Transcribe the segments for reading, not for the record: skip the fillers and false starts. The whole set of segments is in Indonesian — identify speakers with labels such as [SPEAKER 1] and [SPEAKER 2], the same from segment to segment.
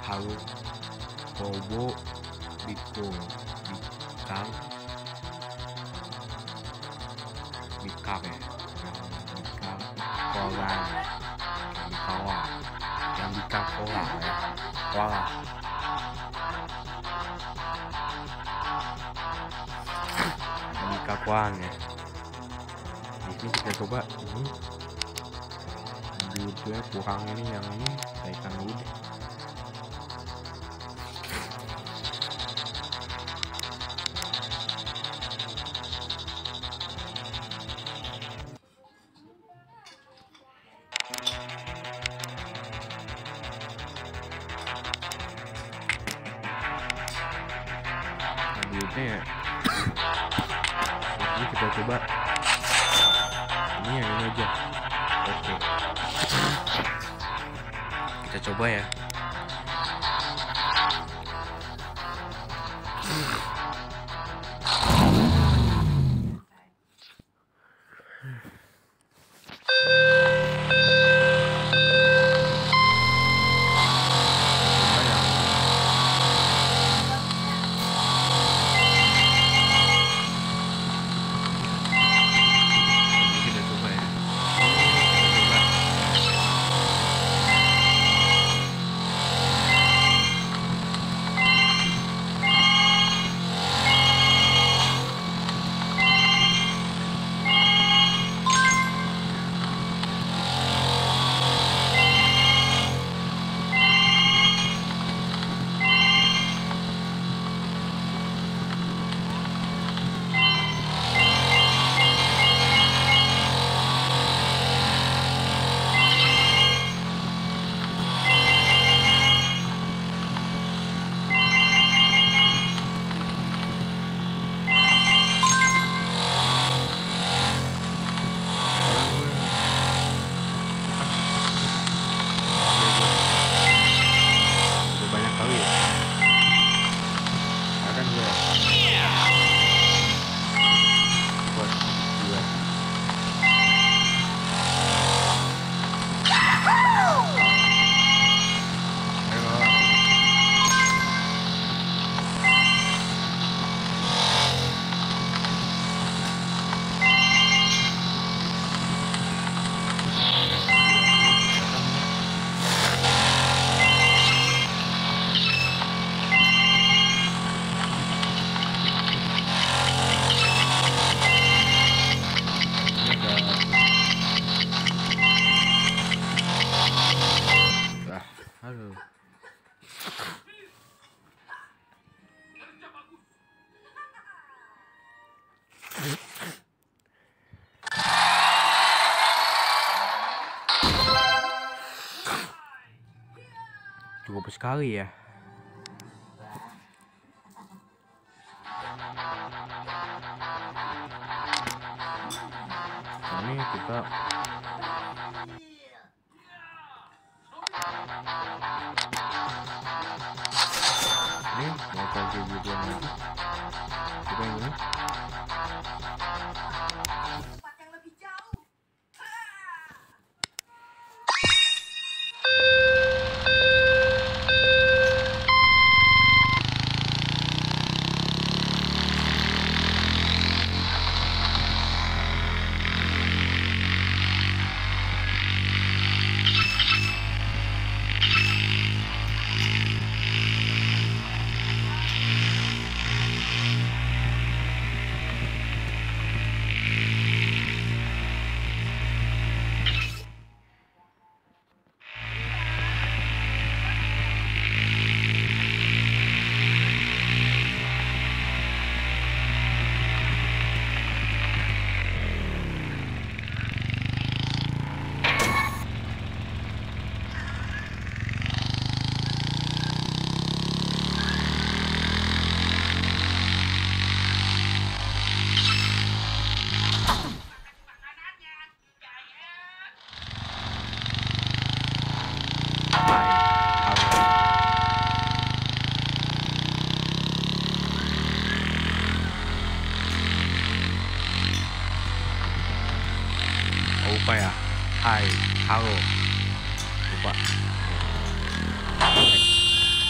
[SPEAKER 1] halu bobo bikung bikang bikang ya bikang kolang bikawa yang bikang kolang ya kolang yang bikang kolang ya. Di sini kita coba ini butuhnya kurang ini, yang ini saya ikan dulu deh. Duitnya ya ini kita coba ini yang ini aja. Oke, kita coba ya. Cukup sekali ya. Ini kita ini mau pakai video lagi. Coba yang ini. Lupa ya. Hai, halo. Lupa.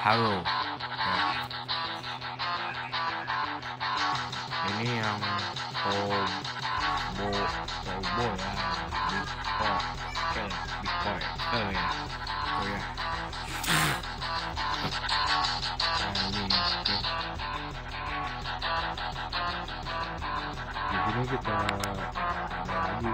[SPEAKER 1] Halo ya. Ini yang Tobo ya, Bitcoin ya. Oh ya. Nah, ini di sini kita lagi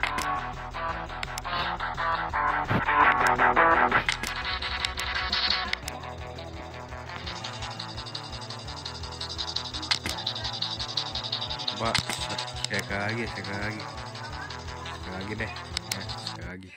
[SPEAKER 1] coba sekali lagi deh ya, sekali lagi.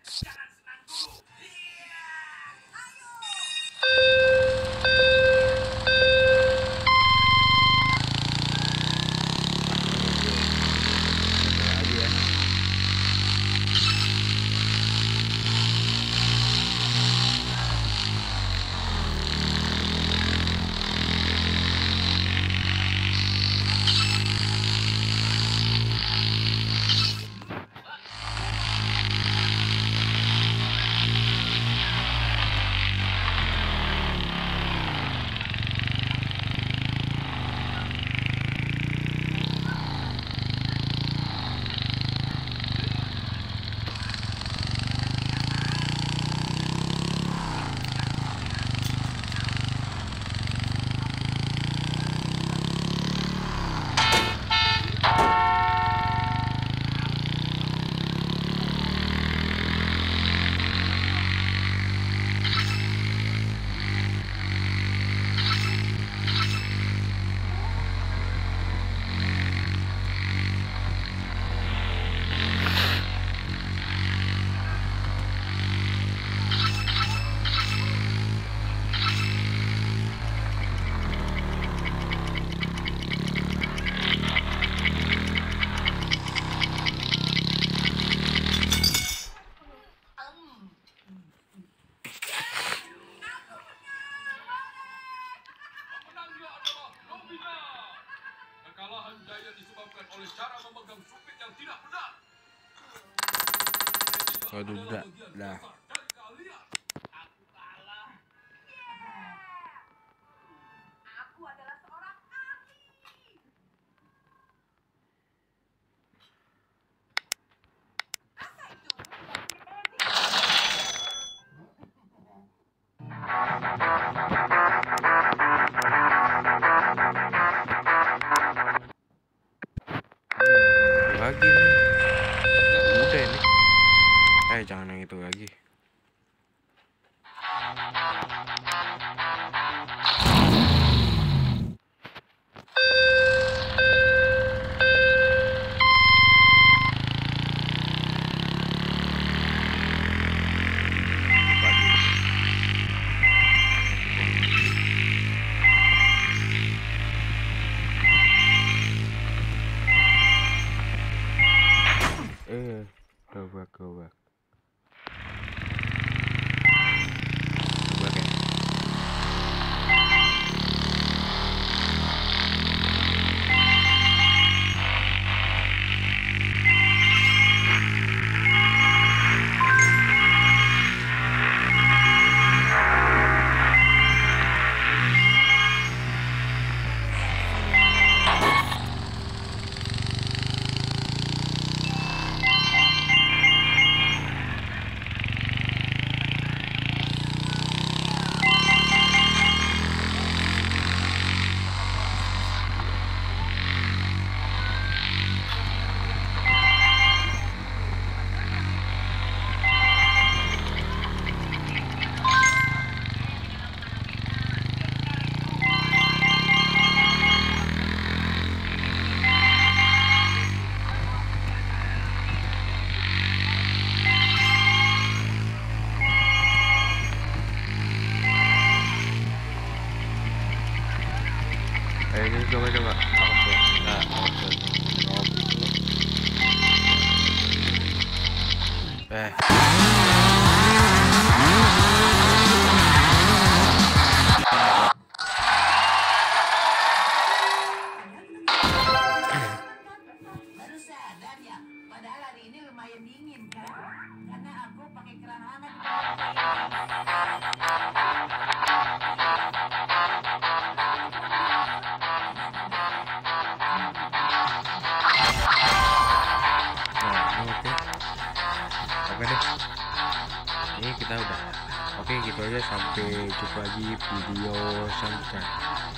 [SPEAKER 2] Kekalahan Jaya disebabkan oleh cara memegang supit yang tidak benar.
[SPEAKER 1] Waduh, dah.
[SPEAKER 2] Aku kalah.
[SPEAKER 3] Aku adalah seorang ahli. Apa itu?
[SPEAKER 1] Lagi nih. Udah ini. Jangan yang itu lagi. Go back. Go back ya. Ini coba
[SPEAKER 3] Baru sadar ya, padahal hari ini lumayan dingin kan? Karena aku pakai keran hangat.
[SPEAKER 1] Oke deh, ini kita udah. Oke, gitu aja, sampai jumpa lagi video selanjutnya.